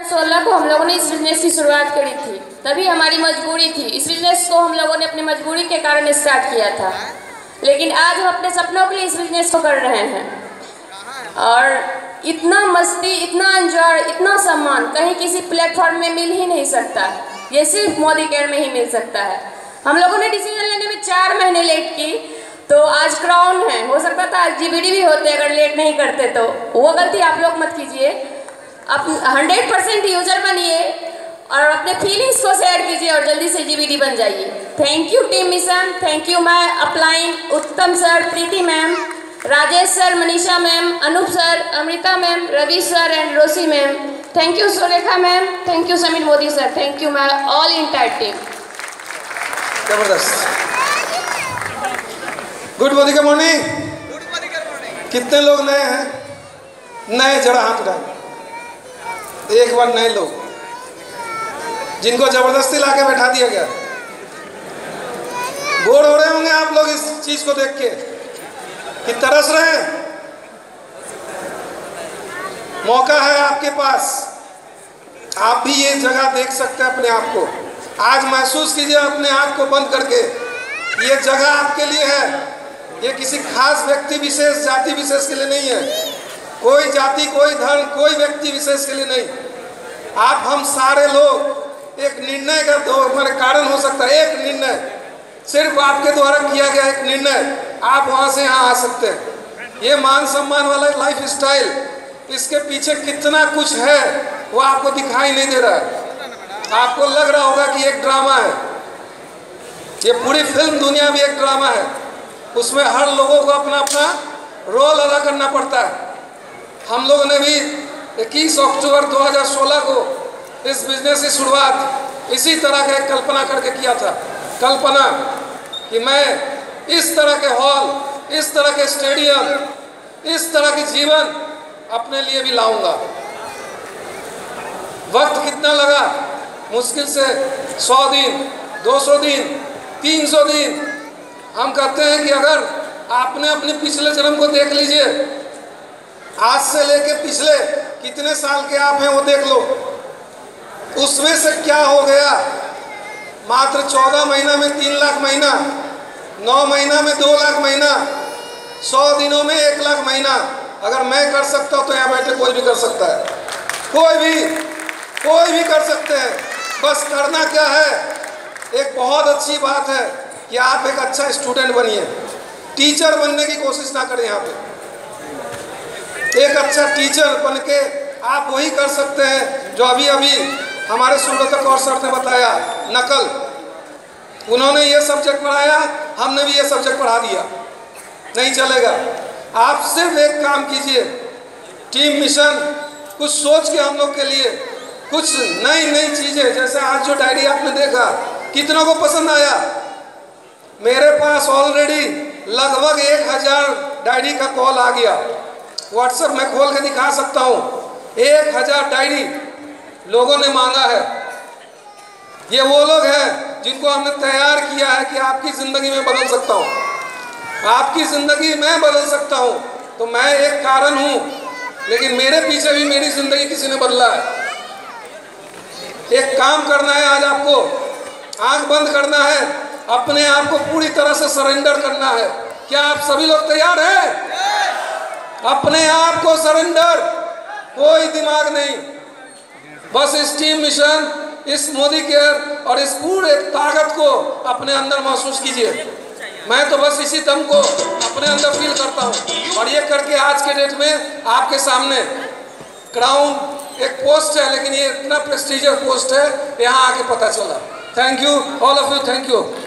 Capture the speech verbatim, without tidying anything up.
सोलह को हम लोगों ने इस बिजनेस की शुरुआत करी थी, तभी हमारी मजबूरी थी। इस बिजनेस को हम लोगों ने अपनी मजबूरी के कारण स्टार्ट किया था, लेकिन आज हम अपने सपनों के लिए इस बिजनेस को कर रहे हैं। और इतना मस्ती, इतना एंजॉय, इतना सम्मान कहीं किसी प्लेटफॉर्म में मिल ही नहीं सकता, ये सिर्फ मोदी केयर में ही मिल सकता है। हम लोगों ने डिसीजन लेने में चार महीने लेट की, तो आज क्राउन है। हो सकता था आज जीबीडी भी होते अगर लेट नहीं करते, तो वो गलती आप लोग मत कीजिए। आप हंड्रेड परसेंट यूजर बनिए और अपने फीलिंग्स को शेयर कीजिए और जल्दी से जीबीडी बन जाइए। Thank you team mission, thank you my upline, Uttam sir, Preeti ma'am, Rajesh sir, Manisha ma'am, Anoop sir, Amrita ma'am, Ravi sir and Rosie ma'am. Thank you Surekha ma'am, thank you Sameer Modi sir, thank you my all entire team. जबरदस्त। Good Modi का morning. कितने लोग नए हैं? नए जरा हाथ उठाएं एक बार। नए लोग जिनको जबरदस्ती लाके बैठा दिया गया, बोर हो रहे होंगे आप लोग इस चीज को देख के कि तरस रहे हैं। मौका है आपके पास, आप भी ये जगह देख सकते हैं अपने आप को। आज महसूस कीजिए अपने आँख को बंद करके, ये जगह आपके लिए है। ये किसी खास व्यक्ति विशेष, जाति विशेष के लिए नहीं है। कोई जाति, कोई धर्म, कोई व्यक्ति विशेष के लिए नहीं। आप हम सारे लोग एक निर्णय का दो हमारे कारण हो सकता है। एक निर्णय, सिर्फ आपके द्वारा किया गया एक निर्णय, आप वहाँ से यहाँ आ सकते हैं। ये मान सम्मान वाला लाइफ स्टाइल, इसके पीछे कितना कुछ है वो आपको दिखाई नहीं दे रहा है। आपको लग रहा होगा कि एक ड्रामा है। ये पूरी फिल्म दुनिया भी एक ड्रामा है, उसमें हर लोगों को अपना अपना रोल अदा करना पड़ता है। हम लोगों ने भी इक्कीस अक्टूबर दो हज़ार सोलह को इस बिजनेस की शुरुआत इसी तरह का एक कल्पना करके किया था। कल्पना कि मैं इस तरह के हॉल, इस तरह के स्टेडियम, इस तरह के जीवन अपने लिए भी लाऊंगा। वक्त कितना लगा? मुश्किल से सौ दिन, दो सौ दिन, तीन सौ दिन। हम कहते हैं कि अगर आपने अपने पिछले जन्म को देख लीजिए, आज से लेके पिछले कितने साल के आप हैं वो देख लो, उसमें से क्या हो गया। मात्र चौदह महीना में तीन लाख महीना, नौ महीना में दो लाख महीना, सौ दिनों में एक लाख महीना। अगर मैं कर सकता हूँ तो यहाँ बैठे कोई भी कर सकता है। कोई भी कोई भी कर सकते हैं। बस करना क्या है? एक बहुत अच्छी बात है कि आप एक अच्छा स्टूडेंट बनिए। टीचर बनने की कोशिश ना करें। यहाँ पे एक अच्छा टीचर बन के आप वही कर सकते हैं जो अभी अभी हमारे सुब्रत कौर सर ने बताया, नकल। उन्होंने ये सब्जेक्ट पढ़ाया, हमने भी ये सब्जेक्ट पढ़ा दिया। नहीं चलेगा। आप सिर्फ एक काम कीजिए, टीम मिशन कुछ सोच के हम लोग के लिए कुछ नई नई चीज़ें, जैसे आज जो डायरी आपने देखा, कितनों को पसंद आया? मेरे पास ऑलरेडी लगभग एक हजार डायरी का कॉल आ गया। व्हाट्सएप में खोल के दिखा सकता हूँ। एक हजार डायरी लोगों ने मांगा है। ये वो लोग हैं जिनको हमने तैयार किया है कि आपकी ज़िंदगी में बदल सकता हूँ, आपकी ज़िंदगी मैं बदल सकता हूँ। तो मैं एक कारण हूँ, लेकिन मेरे पीछे भी मेरी ज़िंदगी किसी ने बदला है। एक काम करना है आज आपको, आंख बंद करना है, अपने आप को पूरी तरह से सरेंडर करना है। क्या आप सभी लोग तैयार हैं? अपने आप को सरेंडर, कोई दिमाग नहीं। बस इस टीम मिशन, इस मोदी केयर और इस पूरे ताकत को अपने अंदर महसूस कीजिए। मैं तो बस इसी दम को अपने अंदर फील करता हूँ, और ये करके आज के डेट में आपके सामने क्राउन एक पोस्ट है, लेकिन ये इतना प्रेस्टीजियस पोस्ट है, यहाँ आके पता चला। Thank you all of you, thank you.